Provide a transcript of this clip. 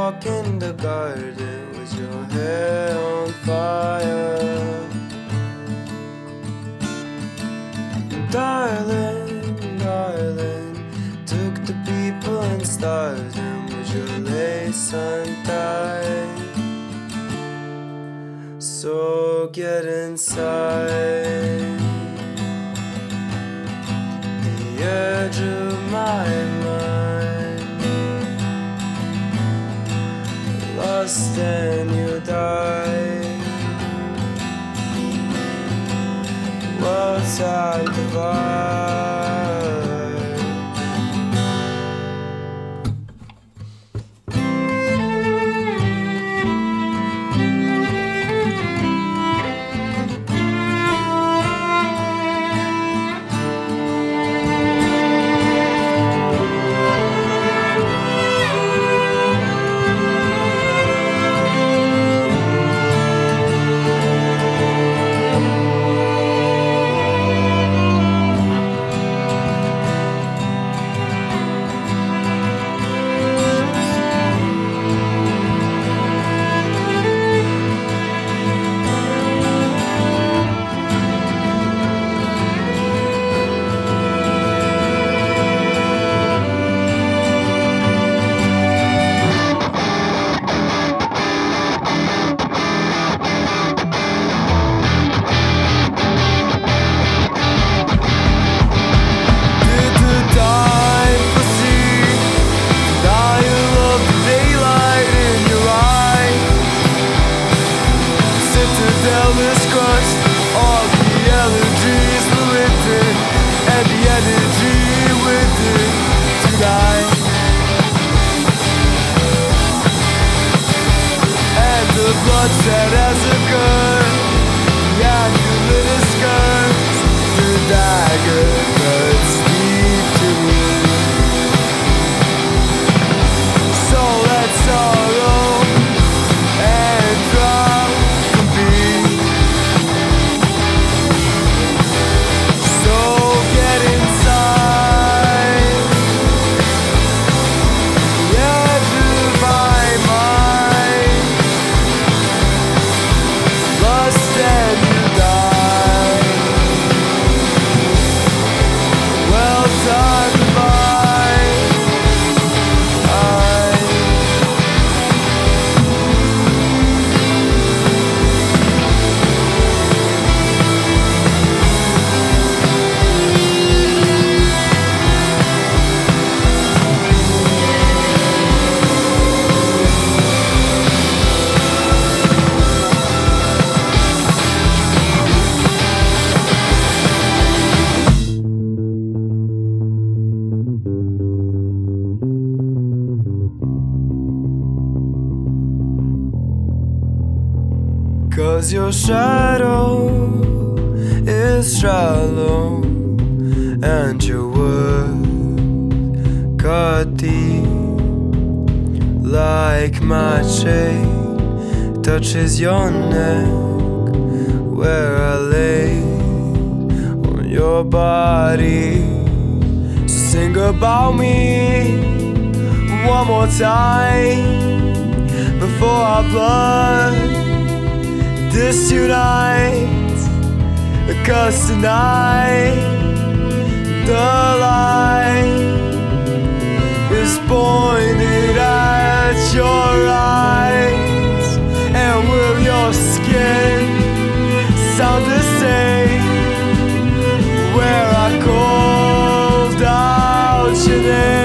walk in the garden with your hair on fire. Darling, darling, took the people and stars and with your lace untied. So get inside the edge of my mind, lost and you died. Worlds are divided. Your shadow is shallow and your words cut deep, like my chain touches your neck where I lay on your body. So sing about me one more time before our blood disunite, 'cause tonight the light is pointed at your eyes. And will your skin sound the same where I called out your name?